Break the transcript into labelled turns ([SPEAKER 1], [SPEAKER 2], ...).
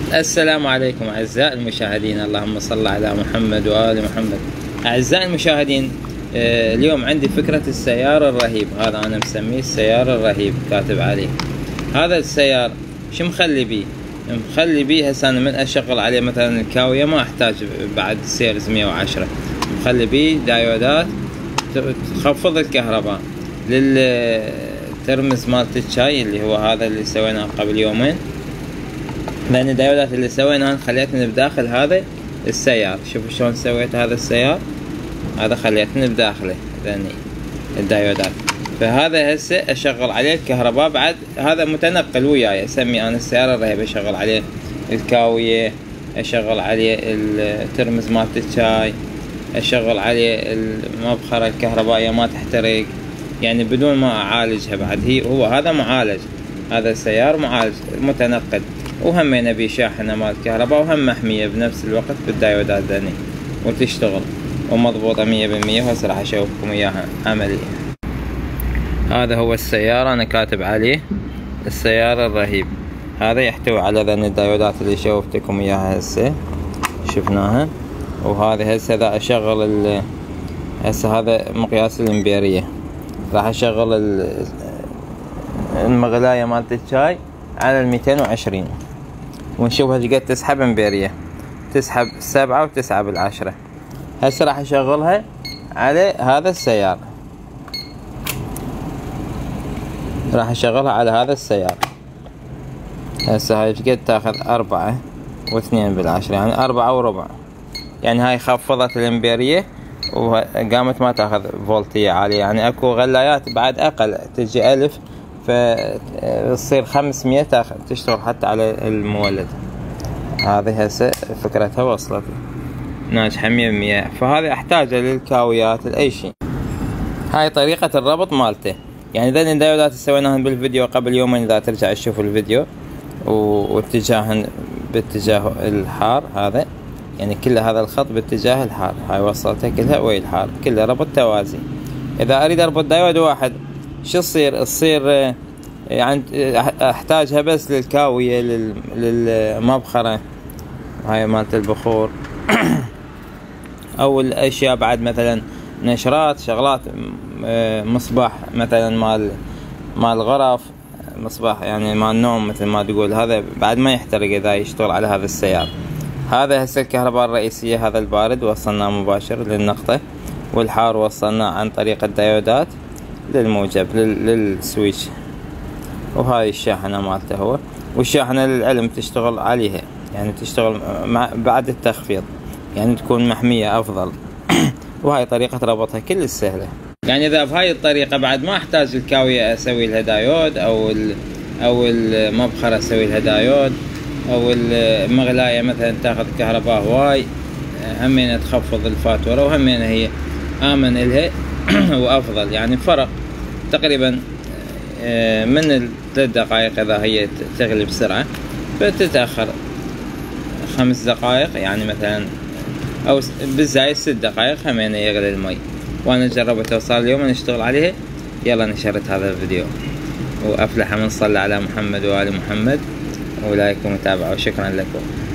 [SPEAKER 1] السلام عليكم أعزائي المشاهدين، اللهم صل على محمد وآل محمد. أعزائي المشاهدين، اليوم عندي فكرة السيار الرهيب. هذا أنا مسميه السيار الرهيب، كاتب عليه. هذا السيار شو مخلي بيه؟ مخلي بيه هسه أنا من أشغل عليه مثلا الكاوية ما أحتاج بعد سيرز 110. مخلي بيه دايودات تخفض الكهرباء للترمز مالت الشاي اللي هو هذا اللي سويناه قبل يومين. لأن الدايودات اللي سويناها خليتني بداخل هذا السيار. شوفوا شلون سويت هذا السيار، هذا خليتني بداخله ذني الدايودات. فهذا هسه اشغل عليه الكهرباء، بعد هذا متنقل وياي. اسمي انا السيارة الرهيب، اشغل عليه الكاوية، اشغل عليه الترمز مالت الشاي، اشغل عليه المبخرة الكهربائية ما تحترق، يعني بدون ما اعالجها. بعد هو هذا معالج، هذا السيار معالج متنقل، وهم بيه شاحنة مال كهرباء، وهم محمية بنفس الوقت بالدايودات ذني، وتشتغل ومضبوطة 100%. وهسه راح اشوفكم اياها عملية. هذا هو السيارة، انا كاتب عليه السيارة الرهيب. هذا يحتوي على ذن الدايودات اللي شوفتكم اياها هسه شفناها. وهذا هسه اذا اشغل هسه هذا مقياس الامبيرية، راح اشغل المغلاية مالت الشاي على 220، ونشوف ايش قد تسحب امبيرية. تسحب 7.9. هسه راح اشغلها على هذا السيار، راح اشغلها على هذا السيار. هسه هاي ايش قد تاخذ 4.2، يعني 4.25. يعني هاي خفضت الامبيرية وقامت ما تاخذ فولتية عالية. يعني اكو غلايات بعد اقل تجي 1000 فتصير 500 تشتغل حتى على المولد. هذه هسه فكرتها وصلت ناجحة 100%. فهذه احتاجها للكاويات لأي شيء. هاي طريقة الربط مالته. يعني ذن الدايودات سويناهن بالفيديو قبل يومين، اذا ترجع تشوف الفيديو، واتجاهن باتجاه الحار. هذا يعني كل هذا الخط باتجاه الحار. هاي وصلتها كلها ويا الحار، كلها ربط توازي. اذا اريد اربط دايود واحد شو تصير يعني احتاجها بس للكاوية للمبخرة هاي مالت البخور او الاشياء بعد مثلا نشرات شغلات، مصباح مثلا مال غرف، مصباح يعني مال نوم مثل ما تقول. هذا بعد ما يحترق اذا يشتغل على هذا السيار. هذا هسه الكهرباء الرئيسية، هذا البارد وصلناه مباشر للنقطة، والحار وصلناه عن طريق الدايودات للموجب للسويتش. وهاي الشاحنة مالته هو، والشاحنة للعلم تشتغل عليها، يعني تشتغل بعد التخفيض، يعني تكون محمية افضل. وهاي طريقة ربطها كل سهلة. يعني اذا بهاي الطريقة بعد ما احتاج الكاوية اسوي لها دايود، او المبخرة اسوي لها دايود، او المغلاية مثلا تاخذ كهرباء هواي، همين تخفض الفاتورة، وهمين هي امن الها وافضل. يعني فرق تقريبا من 3 دقائق اذا هي تغلي بسرعة، فتتأخر 5 دقائق يعني مثلا، او بالزايد 6 دقائق همين يغلي المي. وانا جربتها وصار اليوم نشتغل عليها. يلا نشرت هذا الفيديو، وافلح من صلى على محمد وآل محمد، ولايك ومتابعة، وشكرا لكم.